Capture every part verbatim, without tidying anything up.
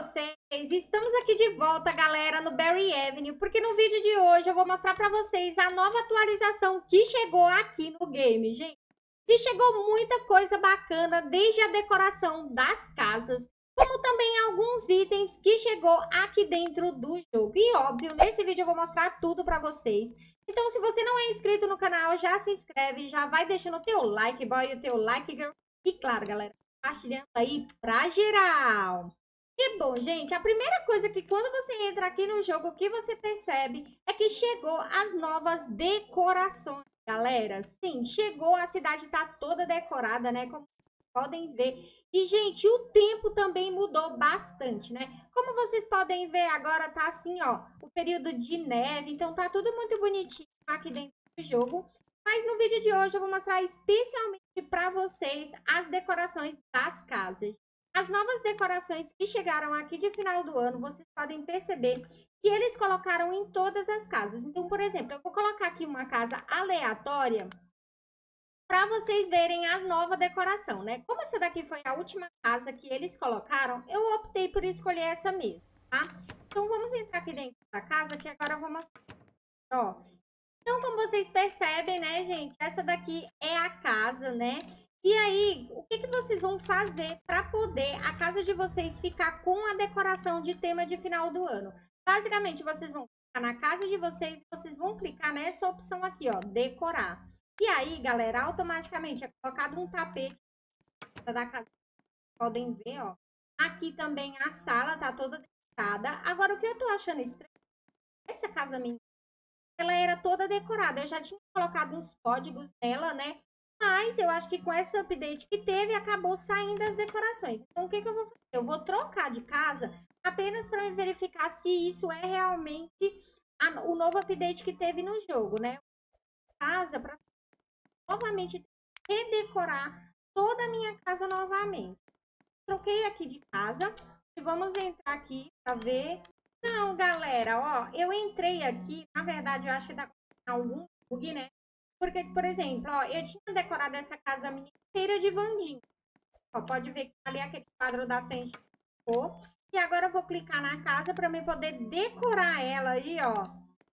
vocês? Estamos aqui de volta, galera, no Berry Avenue, porque no vídeo de hoje eu vou mostrar pra vocês a nova atualização que chegou aqui no game, gente. E chegou muita coisa bacana, desde a decoração das casas, como também alguns itens que chegou aqui dentro do jogo. E óbvio, nesse vídeo eu vou mostrar tudo pra vocês. Então, se você não é inscrito no canal, já se inscreve, já vai deixando o teu like, boy, o teu like, girl. E claro, galera, compartilhando aí pra geral. E bom, gente, a primeira coisa que quando você entra aqui no jogo, o que você percebe é que chegou as novas decorações, galera. Sim, chegou, a cidade tá toda decorada, né, como podem ver. E, gente, o tempo também mudou bastante, né? Como vocês podem ver, agora tá assim, ó, o período de neve, então tá tudo muito bonitinho aqui dentro do jogo. Mas no vídeo de hoje eu vou mostrar especialmente para vocês as decorações das casas. As novas decorações que chegaram aqui de final do ano, vocês podem perceber que eles colocaram em todas as casas. Então, por exemplo, eu vou colocar aqui uma casa aleatória para vocês verem a nova decoração, né? Como essa daqui foi a última casa que eles colocaram, eu optei por escolher essa mesmo, tá? Então, vamos entrar aqui dentro da casa, que agora eu vou mostrar. Ó, então, como vocês percebem, né, gente? Essa daqui é a casa, né? E aí, o que, que vocês vão fazer para poder a casa de vocês ficar com a decoração de tema de final do ano? Basicamente, vocês vão clicar na casa de vocês, vocês vão clicar nessa opção aqui, ó, decorar. E aí, galera, automaticamente é colocado um tapete da casa. Podem ver, ó. Aqui também a sala tá toda decorada. Agora, o que eu tô achando estranho, essa casa minha, ela era toda decorada. Eu já tinha colocado uns códigos nela, né? Mas eu acho que com esse update que teve, acabou saindo as decorações. Então, o que, que eu vou fazer? Eu vou trocar de casa apenas para verificar se isso é realmente a, o novo update que teve no jogo, né? Casa para novamente redecorar toda a minha casa novamente. Troquei aqui de casa e vamos entrar aqui para ver. Não, galera, ó, eu entrei aqui, na verdade, eu acho que dá algum bug, né? Porque, por exemplo, ó, eu tinha decorado essa casa minha inteira de Vandinha. Ó, pode ver que ali aquele quadro da frente ficou. E agora eu vou clicar na casa para eu poder decorar ela aí, ó.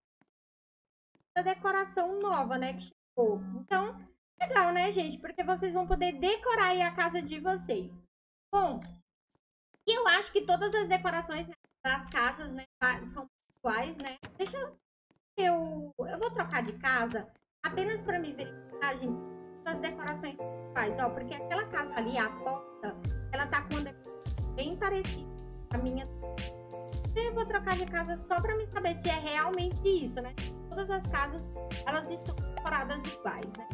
A decoração nova, né, que chegou. Então, legal, né, gente? Porque vocês vão poder decorar aí a casa de vocês. Bom, e eu acho que todas as decorações, né, das casas, né, são iguais, né? Deixa eu... Eu, eu vou trocar de casa apenas para me verificar, gente, as decorações iguais, ó. Porque aquela casa ali, a porta, ela tá com uma decoração bem parecida com a minha. Então, eu vou trocar de casa só para me saber se é realmente isso, né? Todas as casas, elas estão decoradas iguais, né?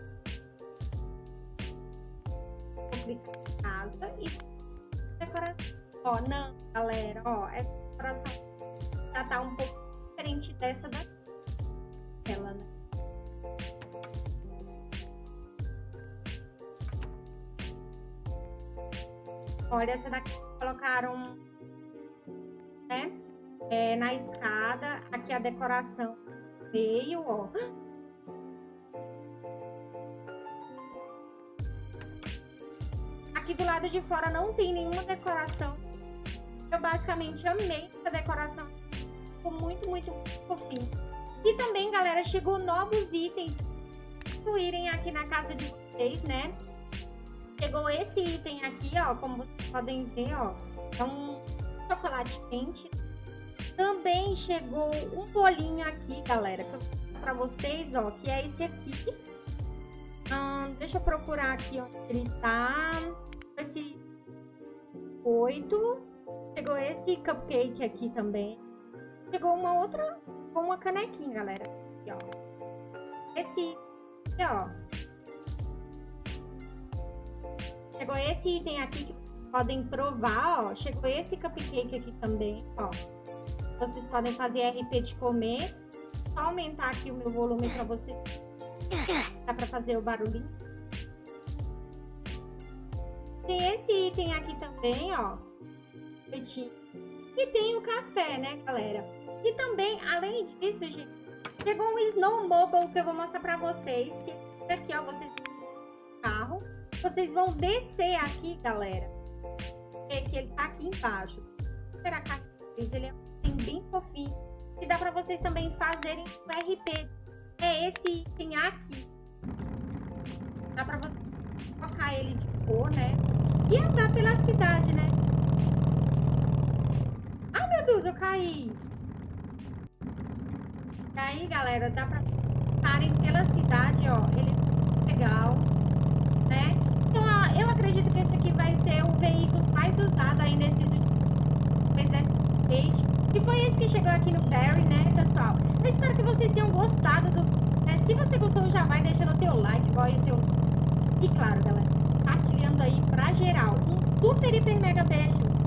Vou clicar em casa e decoração. Ó, não, galera, ó, essa decoração já tá um pouco diferente dessa daqui. Ela, né? Olha, essa daqui colocaram, né? É, na escada, aqui a decoração veio, ó. Aqui do lado de fora não tem nenhuma decoração. Eu basicamente amei essa decoração. Ficou muito, muito, muito fofinho. E também, galera, chegou novos itens para incluírem aqui na casa de vocês, né? Chegou esse item aqui, ó, como vocês podem ver, ó. É um chocolate quente. Também chegou um bolinho aqui, galera, que eu vou mostrar pra vocês, ó, que é esse aqui. Hum, deixa eu procurar aqui onde ele tá. Esse oito. Chegou esse cupcake aqui também. Chegou uma outra, com uma canequinha, galera. Aqui, ó. Esse aqui, ó. Chegou esse item aqui que podem provar, ó. Chegou esse cupcake aqui também, ó. Vocês podem fazer R P de comer. Só aumentar aqui o meu volume para vocês. Dá para fazer o barulhinho. Tem esse item aqui também, ó. E tem o café, né, galera? E também, além disso, gente, chegou um snowmobile que eu vou mostrar para vocês. Que aqui, ó, vocês carro. Vocês vão descer aqui, galera. Que ele tá aqui embaixo. super a caixa deles. Ele é um item bem fofinho. E dá pra vocês também fazerem o R P. É esse item aqui. Dá pra você trocar ele de cor, né? E andar pela cidade, né? Ai, meu Deus, eu caí. E aí, galera, dá pra estarem pela cidade, ó. Ele é legal, né? Então, ó, eu acredito que esse aqui vai ser o veículo mais usado aí nesses desse E foi esse que chegou aqui no Barry, né, pessoal? Eu espero que vocês tenham gostado do... Né? Se você gostou, já vai deixando o teu like, igual o teu... E claro, galera, compartilhando aí pra geral. Um super, hiper, mega beijo.